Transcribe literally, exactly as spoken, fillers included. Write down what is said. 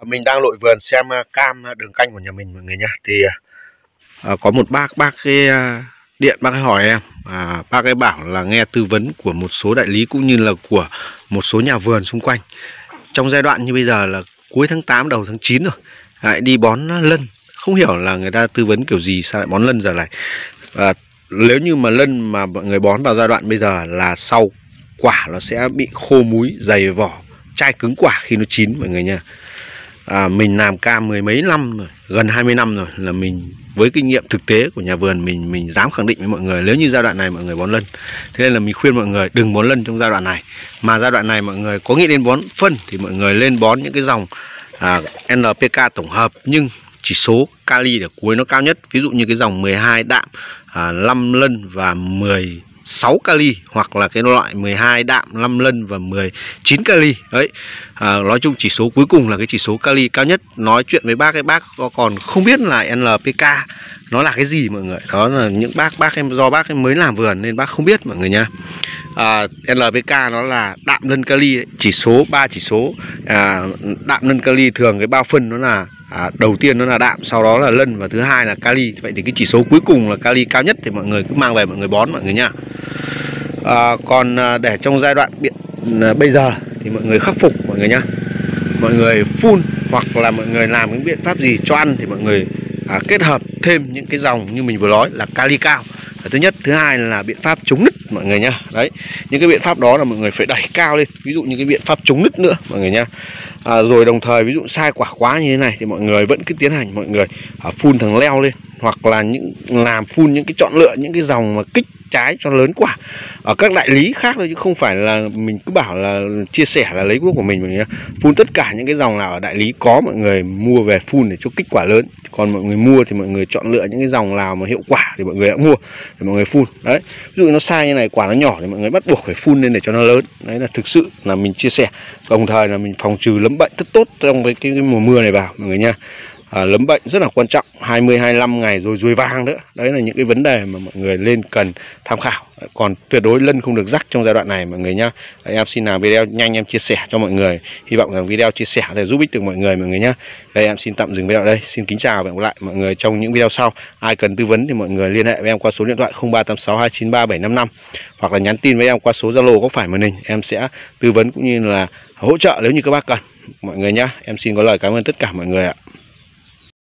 Mình đang lội vườn xem cam đường canh của nhà mình mọi người nhá. Thì à, có một bác bác cái điện bác ấy hỏi em, à, bác ấy bảo là nghe tư vấn của một số đại lý cũng như là của một số nhà vườn xung quanh. Trong giai đoạn như bây giờ là cuối tháng tám đầu tháng chín rồi, lại đi bón lân. Không hiểu là người ta tư vấn kiểu gì sao lại bón lân giờ này. à, Nếu như mà lân mà mọi người bón vào giai đoạn bây giờ là sau quả nó sẽ bị khô múi, dày vỏ, chai cứng quả khi nó chín mọi người nha. À, mình làm cam mười mấy năm rồi, gần hai mươi năm rồi, là mình với kinh nghiệm thực tế của nhà vườn mình mình dám khẳng định với mọi người nếu như giai đoạn này mọi người bón lân. Thế nên là mình khuyên mọi người đừng bón lân trong giai đoạn này. Mà giai đoạn này mọi người có nghĩ đến bón phân thì mọi người lên bón những cái dòng à, en pê ca tổng hợp nhưng chỉ số kali để cuối nó cao nhất. Ví dụ như cái dòng mười hai đạm, à, năm lân và mười sáu kali, hoặc là cái loại mười hai đạm, năm lân và mười chín kali. Đấy, à, nói chung chỉ số cuối cùng là cái chỉ số kali cao nhất. Nói chuyện với bác cái bác còn không biết là en pê ca nó là cái gì mọi người. Đó là những bác bác em do bác em mới làm vườn nên bác không biết mọi người nha. à, en pê ca nó là đạm lân kali ấy, chỉ số ba chỉ số. à, Đạm lân kali thường cái bao phân nó là À, đầu tiên nó là đạm, sau đó là lân và thứ hai là kali. Vậy thì cái chỉ số cuối cùng là kali cao nhất thì mọi người cứ mang về mọi người bón mọi người nha. à, Còn à, để trong giai đoạn biện, à, bây giờ thì mọi người khắc phục mọi người nha. Mọi người phun hoặc là mọi người làm cái biện pháp gì cho ăn thì mọi người à, kết hợp thêm những cái dòng như mình vừa nói là kali cao. Thứ nhất, thứ hai là biện pháp chống nứt mọi người nha. Đấy, những cái biện pháp đó là mọi người phải đẩy cao lên. Ví dụ như cái biện pháp chống nứt nữa mọi người nha. à, Rồi đồng thời ví dụ sai quả quá như thế này thì mọi người vẫn cứ tiến hành mọi người à, phun thằng leo lên, hoặc là những làm phun những cái chọn lựa những cái dòng mà kích trái cho lớn quả ở các đại lý khác thôi, chứ không phải là mình cứ bảo là chia sẻ là lấy thuốc của mình mọi người nhá. Phun tất cả những cái dòng nào ở đại lý có mọi người mua về phun để cho kích quả lớn. Còn mọi người mua thì mọi người chọn lựa những cái dòng nào mà hiệu quả thì mọi người đã mua để mọi người phun. Đấy, ví dụ nó sai như này, quả nó nhỏ thì mọi người bắt buộc phải phun lên để cho nó lớn. Đấy là thực sự là mình chia sẻ, đồng thời là mình phòng trừ lấm bệnh rất tốt trong cái, cái, cái mùa mưa này vào mọi người nha. À, lấm bệnh rất là quan trọng, hai mươi hai mươi lăm ngày rồi ruồi vàng nữa. Đấy là những cái vấn đề mà mọi người lên cần tham khảo. Còn tuyệt đối lân không được rắc trong giai đoạn này mọi người nhá. Đấy, em xin làm video nhanh em chia sẻ cho mọi người. Hy vọng rằng video chia sẻ để giúp ích được mọi người mọi người nhá. Đây em xin tạm dừng video ở đây. Xin kính chào và hẹn gặp lại mọi người trong những video sau. Ai cần tư vấn thì mọi người liên hệ với em qua số điện thoại không ba tám sáu hai chín ba bảy năm năm, hoặc là nhắn tin với em qua số Zalo góc phải màn hình. Em sẽ tư vấn cũng như là hỗ trợ nếu như các bác cần mọi người nhá. Em xin có lời cảm ơn tất cả mọi người ạ.